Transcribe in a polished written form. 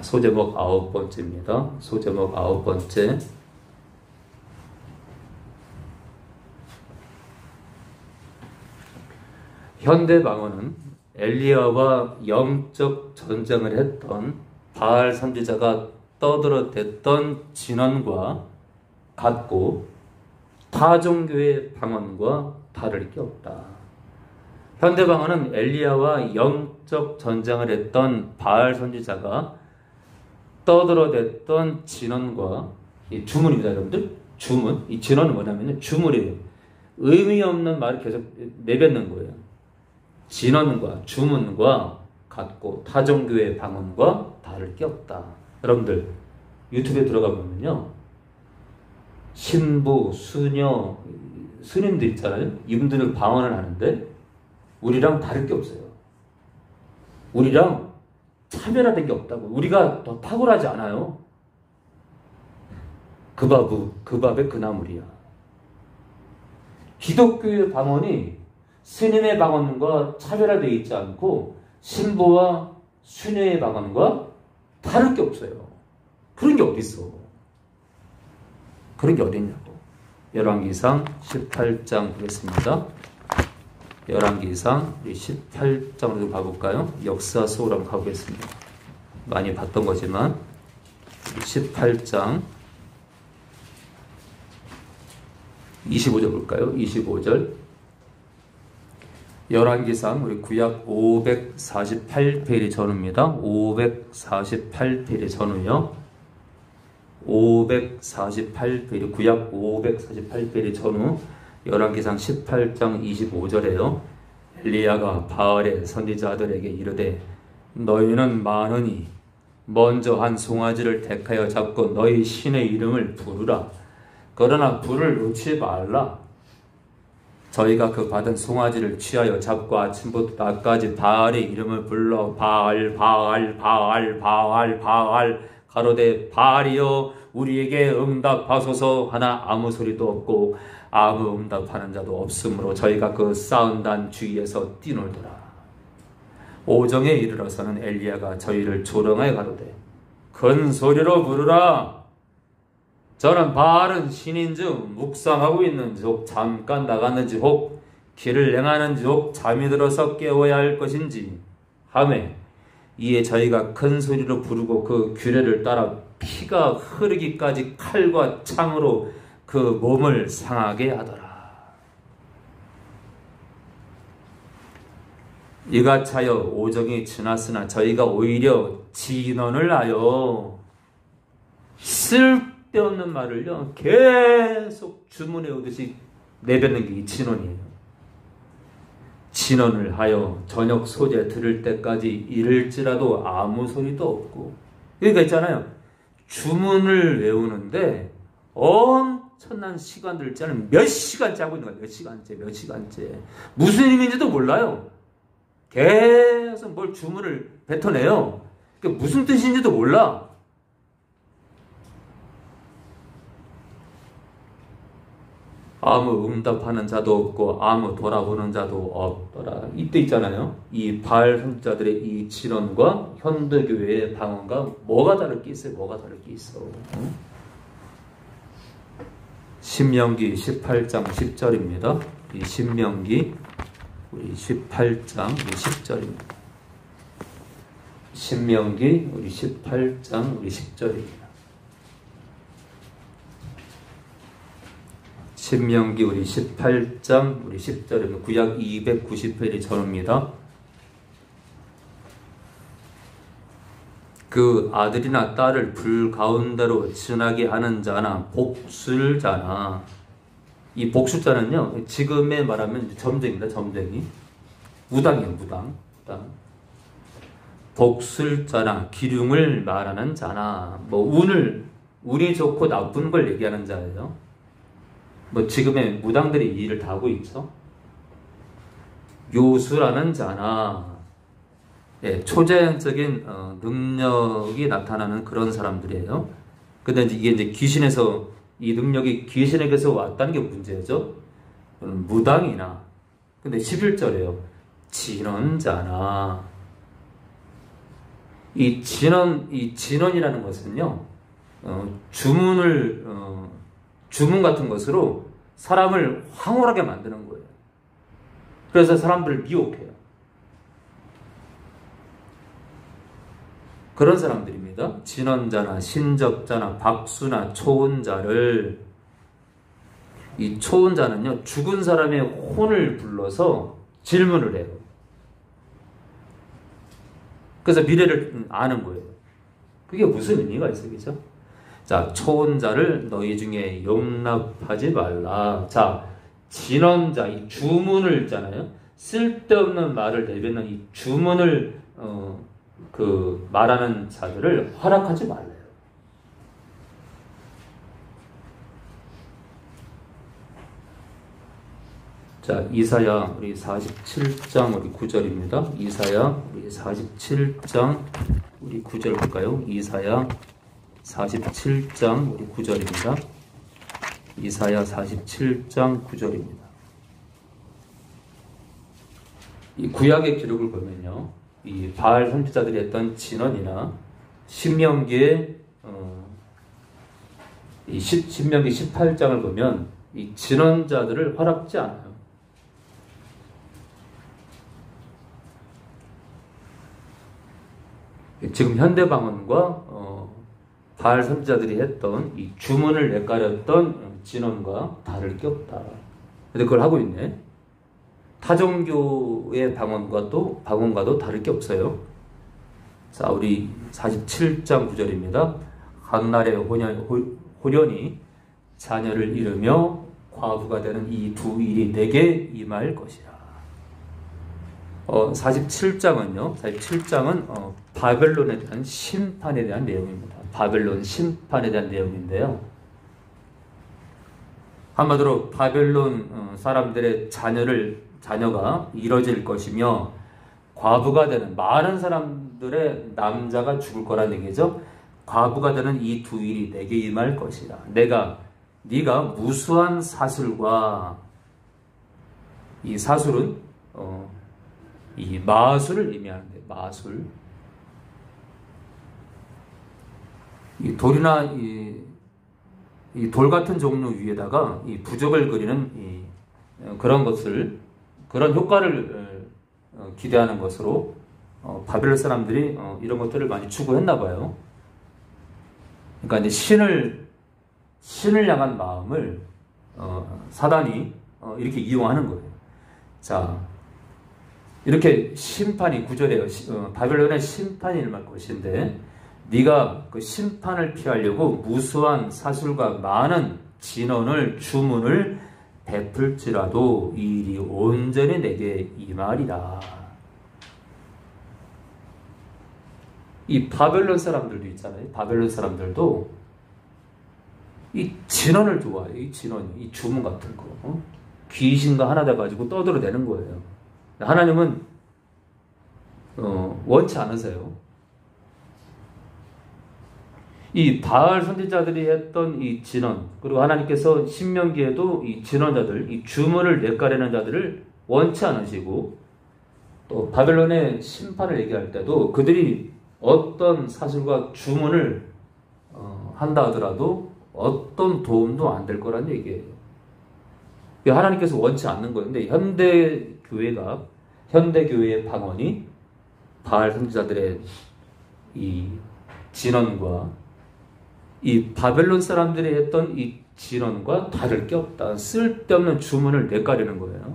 소제목 9번째입니다. 소제목 9번째. 현대 방언은 엘리야와 영적 전쟁을 했던 바알 선지자가 떠들어댔던 진언과 같고 타종교의 방언과 다를 게 없다. 현대 방언은 엘리야와 영적 전쟁을 했던 바알 선지자가 떠들어댔던 진언과 이 주문입니다, 여러분들. 주문. 이 진언은 뭐냐면 주문이에요. 의미 없는 말을 계속 내뱉는 거예요. 진언과 주문과 같고 타종교의 방언과 다를 게 없다. 여러분들 유튜브에 들어가 보면요, 신부, 수녀, 스님들 있잖아요. 이분들은 방언을 하는데 우리랑 다를 게 없어요. 우리랑 차별화된 게 없다고. 우리가 더 탁월하지 않아요. 그 밥에 그 나물이야. 기독교의 방언이 스님의 방언과 차별화되어 있지 않고 신부와 수녀의 방언과 다를 게 없어요. 그런 게 어디 있어? 그런 게 어디 있냐고. 열왕기상 18장 보겠습니다. 열왕기상 18장으로 가볼까요? 역사 속으로 한번 가보겠습니다. 많이 봤던 거지만 18장 25절 볼까요? 25절. 열왕기상 우리 구약 548페이지 전후입니다. 548페이지 전후요. 548페이지 구약 548페이지 전후 열왕기상 18장 25절에요. 엘리야가 바알의 선지자들에게 이르되 너희는 많으니 먼저 한 송아지를 택하여 잡고 너희 신의 이름을 부르라. 그러나 불을 놓지 말라. 저희가 그 받은 송아지를 취하여 잡고 아침부터 낮까지 바알의 이름을 불러 바알 바알 바알 바알 바알 가로되 바알이여 우리에게 응답하소서 하나 아무 소리도 없고 아무 응답하는 자도 없으므로 저희가 그 싸운단 주위에서 뛰놀더라. 오정에 이르러서는 엘리야가 저희를 조롱하여 가로되 큰 소리로 부르라. 저는 바알은 신인즉 묵상하고 있는지 혹 잠깐 나갔는지 혹 길을 행하는지 혹 잠이 들어서 깨워야 할 것인지 하매 이에 저희가 큰 소리로 부르고 그 규례를 따라 피가 흐르기까지 칼과 창으로 그 몸을 상하게 하더라. 이같하여 오정이 지났으나 저희가 오히려 진언을 하여 쓸데없는 말을요 계속 주문해 오듯이 내뱉는 게 이 진언이에요. 진언을 하여 저녁 소재 들을 때까지 이를지라도 아무 소리도 없고. 그러니까 있잖아요, 주문을 외우는데 엄청난 시간들을 짜는 몇 시간째 하고 있는 거예요. 몇 시간째 무슨 의미인지도 몰라요. 계속 뭘 주문을 뱉어내요. 그게 무슨 뜻인지도 몰라. 아무 응답하는 자도 없고 아무 돌아보는 자도 없더라. 이때 있잖아요, 이 바알 선지자들의 이 진언과 현대교회의 방언과 뭐가 다를 게 있어요? 뭐가 다를 게 있어? 신명기 18장 10절입니다. 이 신명기 우리 18장 10절입니다. 신명기 우리 18장 우리 10절입니다. 신명기 우리 18장 우리 10절입니다. 구약 290페이지 전후입니다. 그 아들이나 딸을 불 가운데로 지나게 하는 자나 복술자나, 이 복술자는요 지금에 말하면 점쟁이다. 점쟁이, 무당이에요. 무당. 복술자나 기륭을 말하는 자나, 뭐 운이 좋고 나쁜 걸 얘기하는 자예요. 뭐 지금의 무당들이 이 일을 다 하고 있죠. 요수라는 자나, 초자연적인 능력이 나타나는 그런 사람들이에요. 근데 이게 이제 귀신에서, 이 능력이 귀신에게서 왔다는 게 문제죠. 무당이나, 근데 11절에요. 진언자나, 이 진언이라는 것은요, 주문 같은 것으로 사람을 황홀하게 만드는 거예요. 그래서 사람들을 미혹해요. 그런 사람들입니다. 진언자나 신적자나 박수나 초혼자를, 이 초혼자는요, 죽은 사람의 혼을 불러서 질문을 해요. 그래서 미래를 아는 거예요. 그게 무슨 의미가 있어요, 그죠? 자, 초혼자를 너희 중에 용납하지 말라. 자, 진언자, 이 주문을 있잖아요. 쓸데없는 말을 내뱉는 이 주문을 말하는 자들을 허락하지 말래요. 자, 이사야 우리 47장 우리 9절입니다. 이사야 우리 47장 우리 9절 볼까요? 이사야 47장 우리 9절입니다. 이사야 47장 9절입니다. 이 구약의 기록을 보면요, 이 바알 선지자들이 했던 진언이나 신명기의 신명기 18장을 보면 이 진언자들을 허락지 않아요. 지금 현대방언과 바알 선지자들이 했던 이 주문을 내까렸던 진언과 다를 게 없다. 근데 그걸 하고 있네. 타종교의 방언과도 다를 게 없어요. 자, 우리 47장 9절입니다. 한날에 호련히 자녀를 잃으며 과부가 되는 이 두 일이 내게 임할 것이라. 47장은 바벨론에 대한 심판에 대한 내용입니다. 바벨론 심판에 대한 내용인데요. 한마디로 바벨론 사람들의 자녀가 이뤄질 것이며 과부가 되는 많은 사람들의 남자가 죽을 거란 얘기죠. 과부가 되는 이 두 일이 내게 임할 것이라. 네가 무수한 사술과, 이 사술은 이 마술을 의미하는데, 마술. 이 돌이나 이 돌 같은 종류 위에다가 이 부적을 그리는 그런 효과를 기대하는 것으로 바벨론 사람들이 이런 것들을 많이 추구했나 봐요. 그러니까 이제 신을 향한 마음을 사단이 이렇게 이용하는 거예요. 자, 이렇게 심판이 9절에요. 바벨론의 심판이 임할 것인데, 네가 그 심판을 피하려고 무수한 사술과 많은 진언을, 주문을 베풀지라도 이 일이 온전히 내게 임하리라. 이 바벨론 사람들도 있잖아요. 바벨론 사람들도 이 진언을 좋아해요. 이 주문 같은 거. 귀신과 하나 돼가지고 떠들어대는 거예요. 하나님은 원치 않으세요. 이 바알 선지자들이 했던 이 진언, 그리고 하나님께서 신명기에도 이 진언자들, 이 주문을 내까려는 자들을 원치 않으시고, 또 바벨론의 심판을 얘기할 때도 그들이 어떤 사술과 주문을 한다 하더라도 어떤 도움도 안 될 거란 얘기예요. 하나님께서 원치 않는 거예요. 근데 현대교회의 방언이 바알 선지자들의 이 진언과 이 바벨론 사람들이 했던 이 진언과 다를 게 없다. 쓸데없는 주문을 내까리는 거예요.